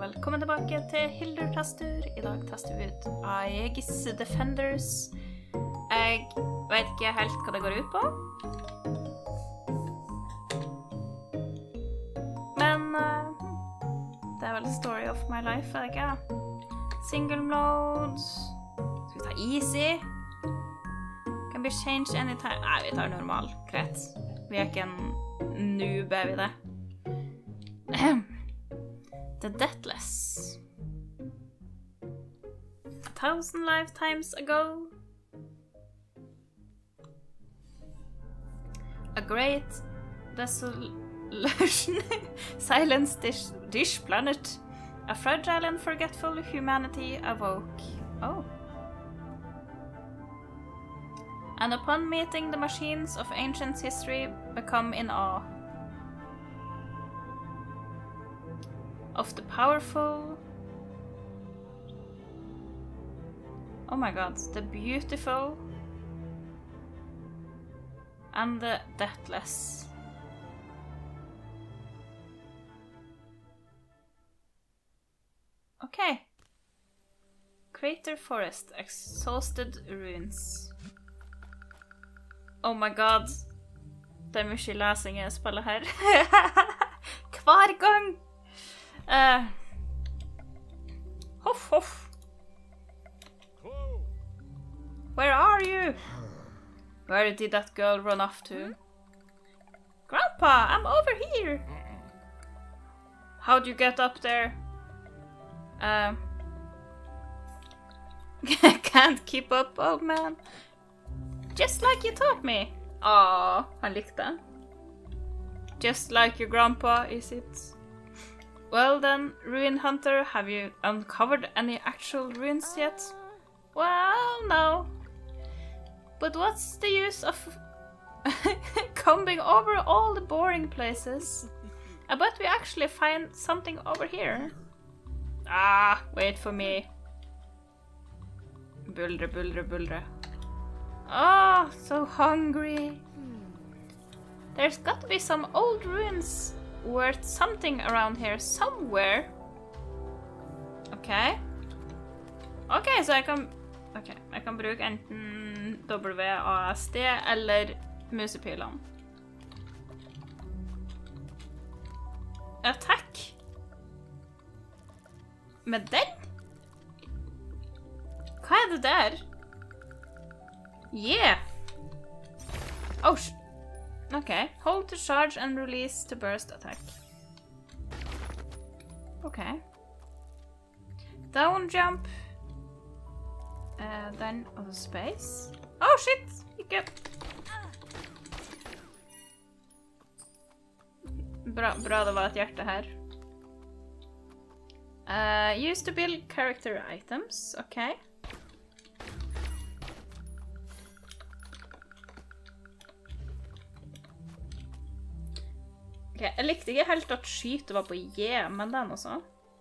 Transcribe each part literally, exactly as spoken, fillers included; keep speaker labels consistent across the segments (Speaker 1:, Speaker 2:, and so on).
Speaker 1: velkommen tilbake til Hildur Tastur. I dag tester vi ut Aegis Defenders. Jeg vet ikke helt hva det går ut på. Men uh, det er vel story of my life, er det ikke? Single mode. Skal vi ta easy? Can be changed anytime. Nei, vi tar normal. Greit. Vi er ikke en noob, er vi det? The Deathless. A thousand lifetimes ago. A great desolation silenced this, this planet. A fragile and forgetful humanity awoke. Oh. And upon meeting the machines of ancient history, become in awe of the powerful, oh my god, the beautiful and the deathless. Okay. Crater Forest, exhausted ruins. Oh my god. Det er mye lesing i spillet her. Hver gang! Uh, Huff, huff. Where are you? Where did that girl run off to? Grandpa, I'm over here. How'd you get up there? Um, can't keep up, old man. Just like you taught me. Aw, han likte. Just like your grandpa, is it? Well then, Ruin Hunter, have you uncovered any actual ruins yet? Well, no. But what's the use of combing over all the boring places? I bet we actually find something over here. Ah, wait for me. Buldre, buldre, buldre. Oh, so hungry. There's got to be some old ruins worth something around here somewhere. Okay. Okay, så jeg kan... Ok, jeg kan bruke enten W A S D eller musepilene. Attack! Med den? Hva er det der? Yeah! Oh, sh... Okay, hold to charge and release to burst attack. Okay. Down jump. Uh, then other space. Oh shit! Ikke. Bra, bra det var et hjerte her. Uh, use to build character items. Okay. Okay, jeg likte ikke helt at skyte var på J, men den også.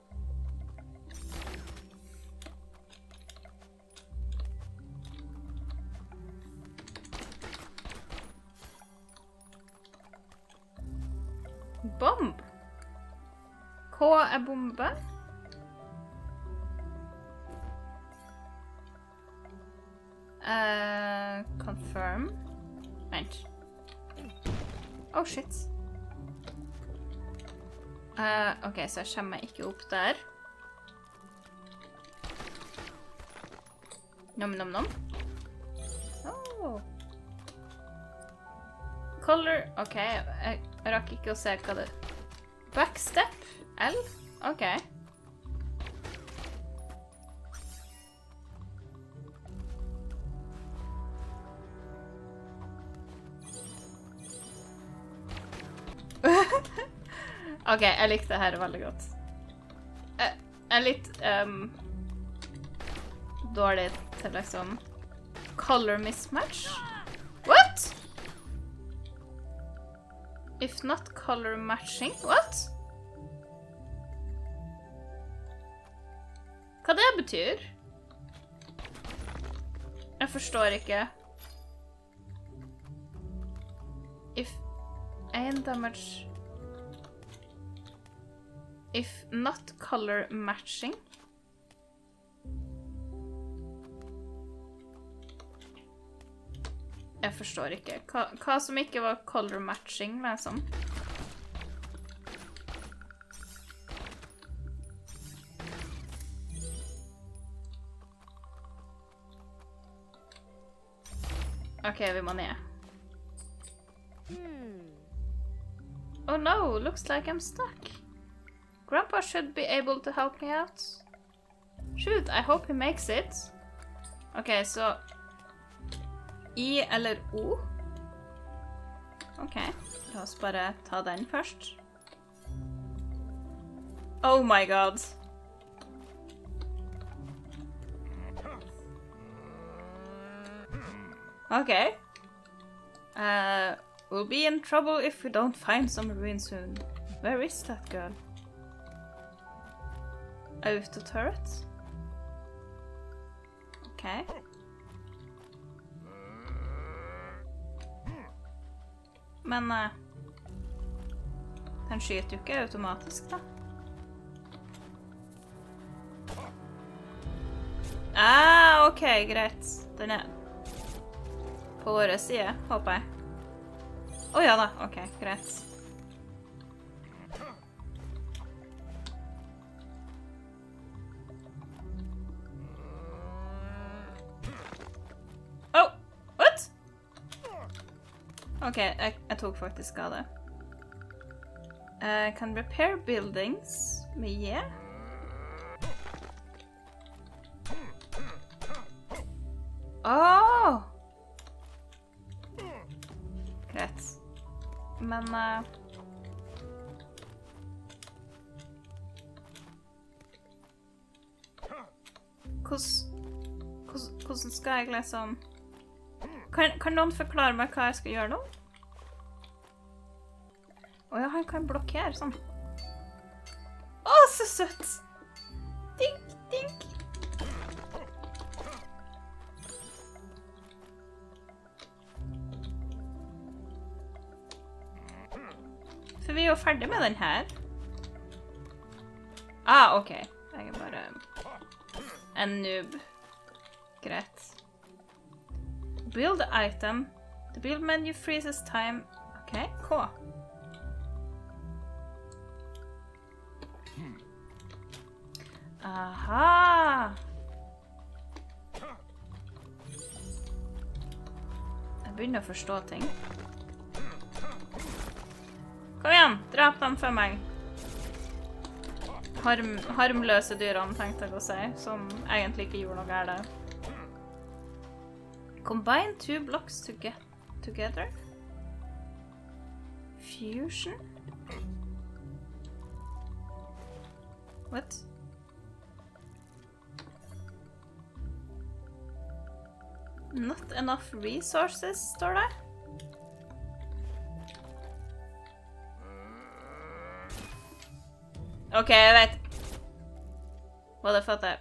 Speaker 1: Bomb! K er bombe. Uh, confirm. Vent. Oh shit. Uh, ok, så jeg kommer meg ikke opp der. Nom, nom, nom. Oh. Color, ok, jeg, jeg rakk ikke å se hva det... Backstep, L, ok. Ok, jeg likte det her veldig godt. Jeg er litt um, dårlig til liksom color mismatch. What? If not color matching, what? Hva det betyr? Jeg forstår ikke. If aim damage If not color matching. Jeg forstår ikke. Hva, hva som ikke var color matching, liksom. Ok, vi må ned. Oh no, looks like I'm stuck. Grandpa should be able to help me out. Shoot, I hope he makes it. Ok, så... I eller O? Ok, la oss bare ta den først. Oh my god. Ok. Uh, we'll be in trouble if we don't find some ruin soon. Where is that girl? Auto turret? Ok. Men uh, den skyter jo ikke automatisk, da. Ah, ok, greit. Den er på våre side, håper jeg. Åh, ja da, ok, greit. Ok, jeg, jeg tok faktisk skade. Uh, can repair buildings med J. Åh! Greit. Men... Uh, hvordan, hvordan skal jeg liksom... Kan, kan noen forklare meg hva jeg skal gjøre nå? Åja, han kan blokkere sånn. Åh, så søtt! Dink, dink! For vi er jo ferdig med den her. Ah, ok. Jeg er bare en noob. Greit. Build item. The build menu freezes time. Ok, K. Aha! Jeg begynner å forstå ting. Kom igjen, drap dem for meg. Harm, harmløse dyrene, tenkte jeg å si, som egentlig ikke gjorde noe gærent. Combine two blocks to get together. Fusion? What? Not enough resources, står det. Ok, jeg vet. Hva det for at jeg...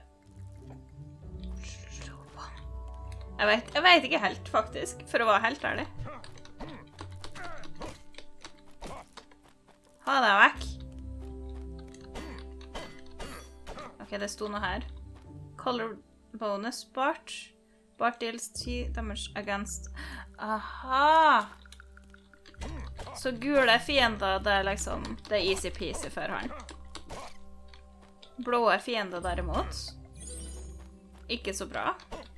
Speaker 1: Jeg vet, jeg vet ikke helt, faktisk, for å være helt ærlig. Ha det vekk. Ok, det sto noe her. Color bonus Bart. Bart deals T damage against... Aha! Så gule fiender, det er liksom... Det er easy peasy for han. Blå fiender derimot. Ikke så bra.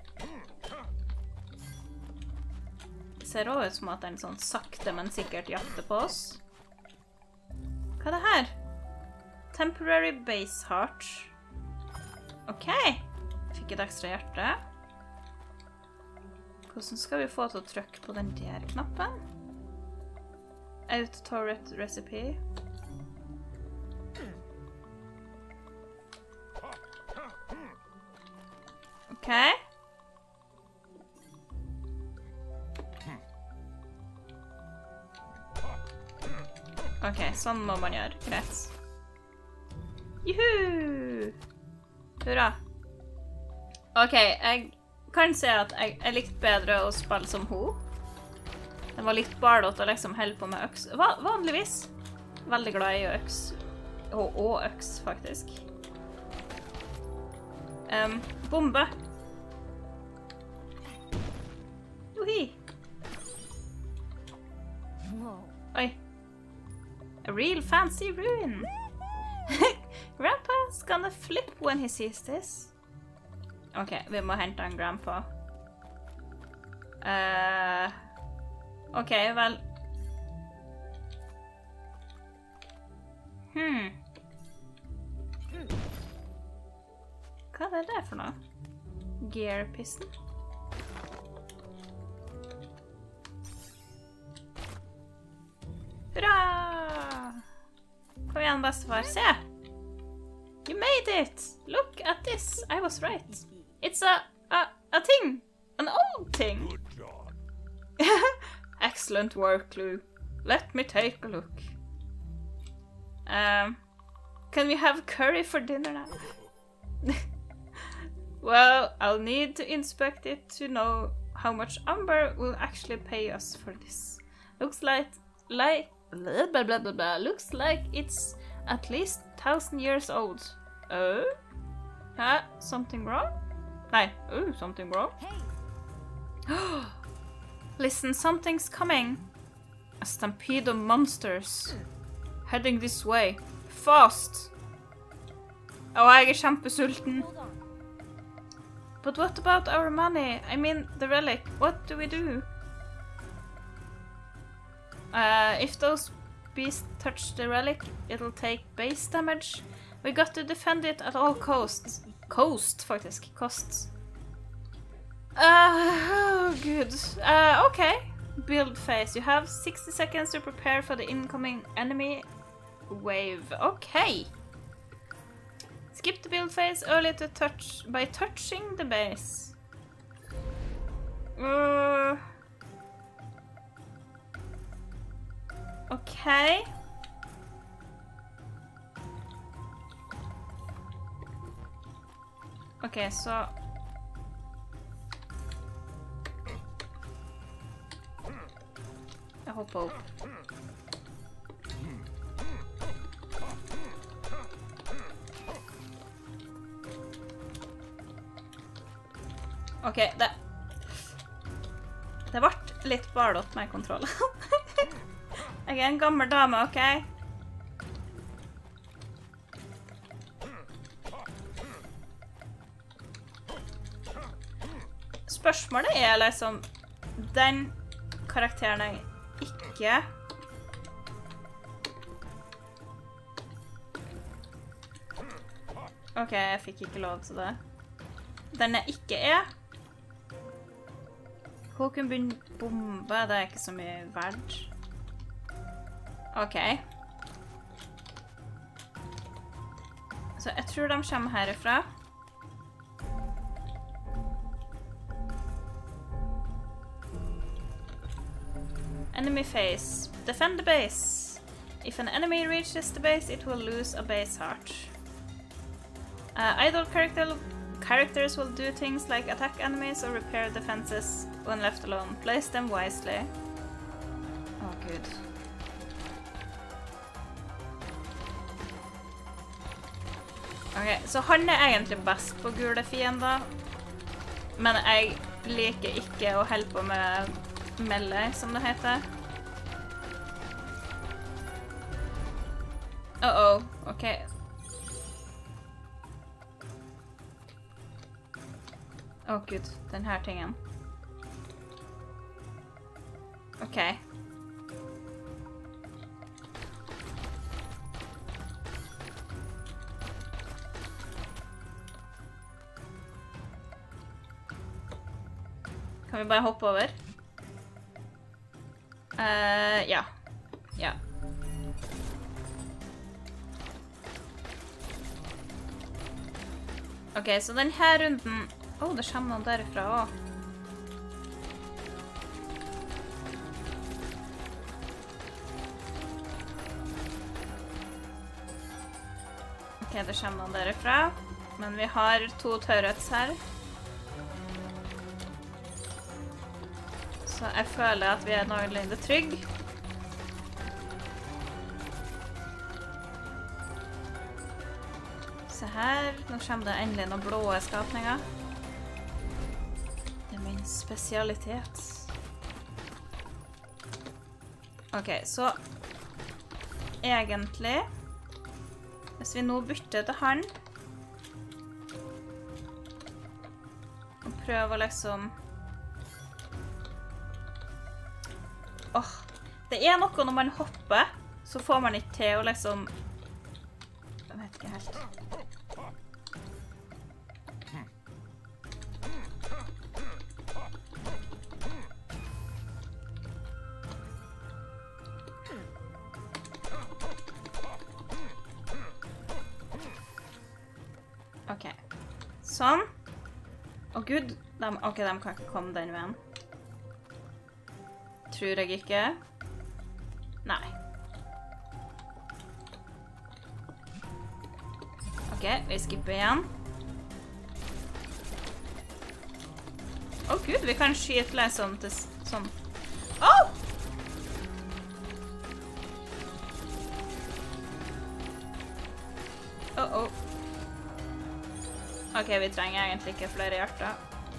Speaker 1: Ser også ut som at den sånn sakte, men sikkert jakter på oss. Hva er det her? Temporary base heart. Ok. Fikk et ekstra hjerte. Hvordan skal vi få til å trykke på den der knappen? Auto-turret recipe. Ok. Ok, sånn må man gjøre. Greit. Juhu! Hurra. Ok, jeg kan si at jeg, jeg likte bedre å spille som ho. Den var litt bardot å liksom helle på med øks. Va vanligvis. Veldig glad i øks. Og, og øks, faktisk. Um, bombe. Johi. Oi. A real fancy ruin. Grandpa's gonna flip when he sees this. Ok, vi må hente en grandpa. Uh, ok, vel. Hmm. Hva er det for noe? Gear piston? Hurra! Kom igjen, bestefar. Se! You made it! Look at this. I was right. It's a, a, a thing. An old thing.
Speaker 2: Good job.
Speaker 1: Excellent work, Lou. Let me take a look. Um, can we have curry for dinner now? Well, I'll need to inspect it to know how much Amber will actually pay us for this. Looks like, like, blah blah blah blah blah. Looks like it's at least thousand years old. Oh? Huh? Something wrong? Nei. Oh, something wrong? Hey. Listen, something's coming. A stampede of monsters. Heading this way. Fast! Og jeg er kjempesulten. But what about our money? I mean, the relic. What do we do? Uh, if those beasts touch the relic, it'll take base damage. We got to defend it at all costs. Cost, faktisk. Costs. Uh, oh, good. Uh, okay. Build phase. You have sixty seconds to prepare for the incoming enemy wave. Okay. Skip the build phase early to touch by touching the base. Uh, okay. Okay, så jeg hopper opp. Ok, det... Det ble litt bardott med kontroll. Jeg er en gammel dame, ok? Spørsmålet er liksom... Den karakteren jeg ikke... Ok, jeg fikk ikke lov til det. Den jeg ikke er... Hun kunne begynne bombe, det er ikke så mye verdt. Ok. Så jeg tror de kommer herifra. Enemy phase. Defend the base. If an enemy reaches the base, it will lose a base heart. Uh, idle character characters will do things like attack enemies or repair defenses when left alone. Place them wisely. Oh, good. Ok, så han er egentlig best på gule fiender. Men jeg liker ikke å holde på med melee, som det heter. Uh-oh, ok. Å, oh, gud, den her tingen. Ok. Kan vi bare hoppe over? Uh, ja. Ja. Ok, så den her runden... Åh, oh, det kommer noen derifra også. Ok, det kommer noen derifra. Men vi har to turrets her. Så jeg føler at vi er noenlunde trygg. Se her, nå kommer det endelig noen blå skapninger. Det er min spesialitet. Ok, så egentlig, hvis vi nå bytter til han, og prøver å liksom... Åh, det er noe når man hopper, så får man ikke til å liksom... Jeg vet ikke helt. Ok, sånn. Å Gud, de, ok, de kan ikke komme den veien. Tror jeg ikke. Nei. Ok, vi skipper igjen. Å Gud, vi kan skyte liksom til sånn. Åh! Åh, åh. Ok, vi trenger egentlig ikke flere hjerter.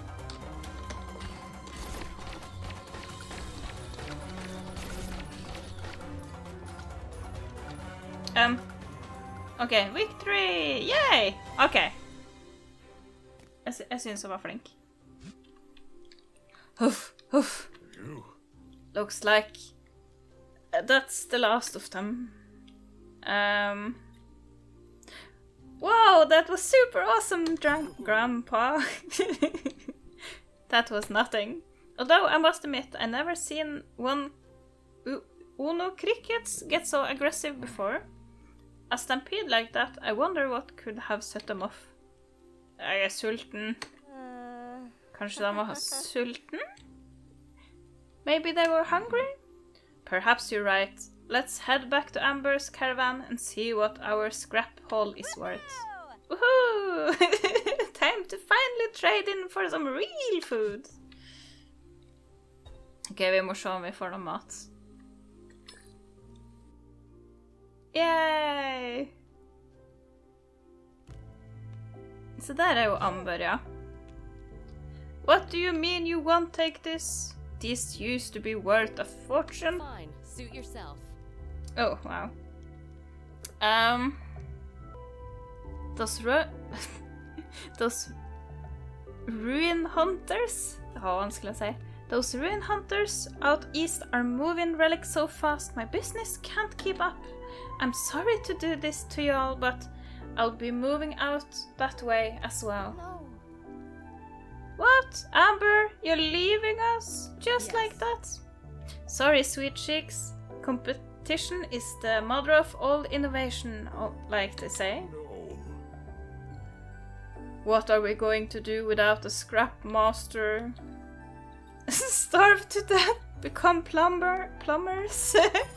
Speaker 1: Um, ok, victory! Yay! Ok. Jeg, sy jeg synes jeg var flink. Huff, huff. Looks like that's the last of them. Um... Wow, that was super awesome, Grandpa. That was nothing. Although, I must admit, I never seen one Uno crickets get so aggressive before. A stampede like that, I wonder what could have set them off. Jeg er sulten. Kanskje de var sulten? Maybe they were hungry? Perhaps you're right. Let's head back to Amber's caravan and see what our scrap haul is worth. Woohoo! Time to finally trade in for some real food. Ok, vi må se om vi får noe mat. Yay! Så der er jo Amber, ja. What do you mean you won't take this? This used to be worth a fortune.
Speaker 2: Fine, suit yourself.
Speaker 1: Oh, wow. Um, those ru those ruin hunters, oh, vanskelig å si. Those ruin hunters out east are moving relics so fast my business can't keep up. I'm sorry to do this to you all, but I'll be moving out that way as well.
Speaker 2: No.
Speaker 1: What? Amber, you're leaving us? Just
Speaker 2: Yes.
Speaker 1: like that? Sorry, sweet cheeks. Compet Competition is the mother of all innovation, like they say.
Speaker 3: No.
Speaker 1: What are we going to do without a scrap master? Starve to death? Become plumber plumbers?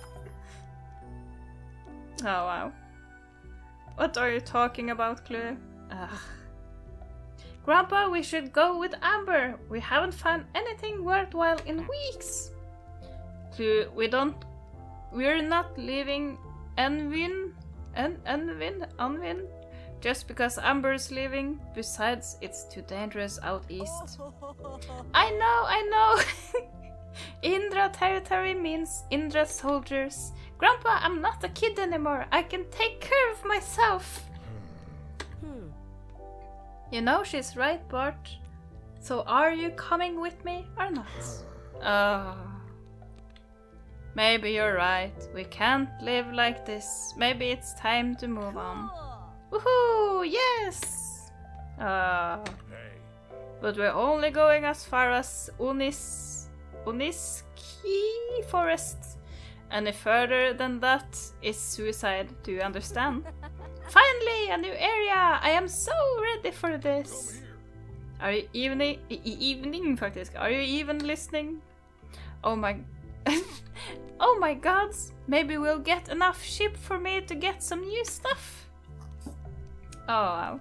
Speaker 1: Oh wow. What are you talking about, Clue? Ugh. Grandpa, we should go with Amber. We haven't found anything worthwhile in weeks. Clue, we don't We're not leaving Anvin, An Anvin, Anvin, just because Amber's leaving. Besides, it's too dangerous out east. I know, I know. Indra territory means Indra soldiers. Grandpa, I'm not a kid anymore. I can take care of myself.
Speaker 2: Hmm.
Speaker 1: You know she's right, Bart. So are you coming with me or not? Oh. Maybe you're right. We can't live like this. Maybe it's time to move on. Woohoo! Yes! Uh,
Speaker 3: Hey.
Speaker 1: but we're only going as far as Unis... Uniski Forest. Any further than that is suicide, do you understand? Finally, a new area! I am so ready for this! Are you evening... E evening, faktisk. Are you even listening? Oh my... Oh my god! Maybe we'll get enough ship for me to get some new stuff! Oh, wow.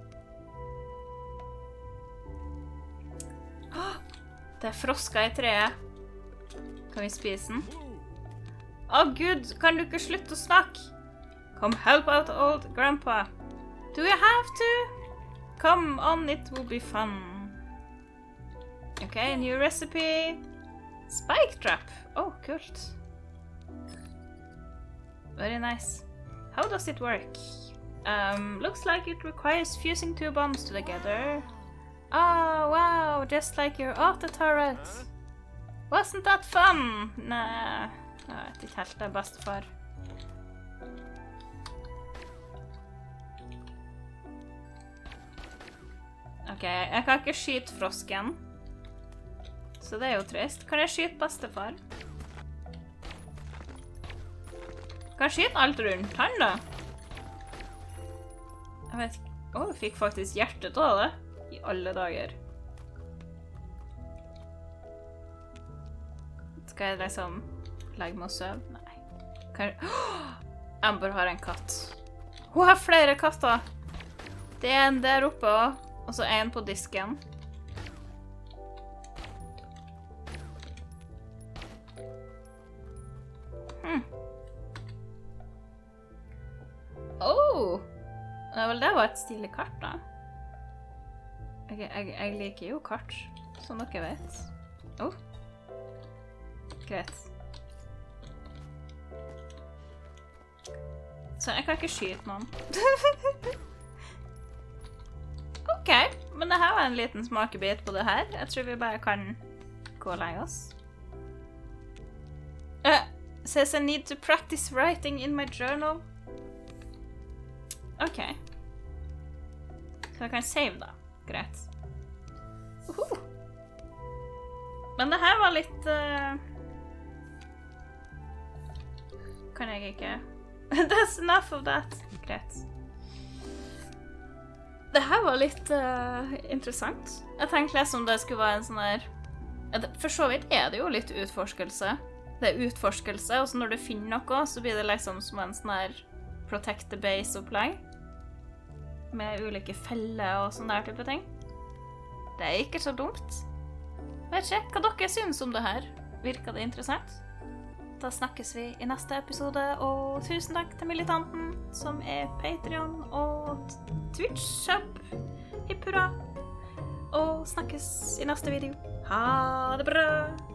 Speaker 1: Det er frosker i treet. Kan vi spise den? Å, Gud! Kan du ikke slutte å snakke? Come help out old grandpa. Do you have to? Come on, it will be fun. Okay, new recipe. Spike trap. Oh, kult. Very nice. How does it work? Um, looks like it requires fusing two bombs together. Oh, wow, just like your auto turret. Wasn't that fun? Nei, jeg vet ikke helt, det er bestefar. Ok, jeg kan ikke skyte frosken. Så det er jo trist. Kan jeg skyte bestefar? Kan jeg skyte alt rundt han da? Jeg vet ikke. Åh, jeg fikk faktisk hjertet av det. I alle dager. Skal jeg liksom legge meg og sove? Nei. Kan jeg... Amber har en katt. Hun har flere katter. Det er en der oppe også. Og så en på disken. Hmm. Oh! Ja, vel, det var et stilig kart da. Jeg, jeg, jeg liker jo kart, som dere vet. Oh. Greit. Så jeg kan ikke skyte noen. Ok, men det her var en liten smakebit på det her. Jeg tror vi bare kan gå og legge oss. Uh, says I need to practice writing in my journal. Ok. Så jeg kan save da. Greit. Uhuh. Men det her var litt... Uh... Kan jeg ikke... That's enough of that. Greit. Det her var litt uh, interessant. Jeg tenkte liksom det skulle være en sånn her... For så vidt er det jo litt utforskelse. Det er utforskelse, og så når du finner noe, så blir det liksom som en sånn her protect the base-opplegg. Med ulike feller og sånne der type ting. Det er ikke så dumt. Vet ikke hva dere synes om det her. Virker det interessant? Da snakkes vi i neste episode, og tusen takk til Militanten, som er Patreon og Twitch-sub. Hipp hurra! Og snakkes i neste video. Ha det bra!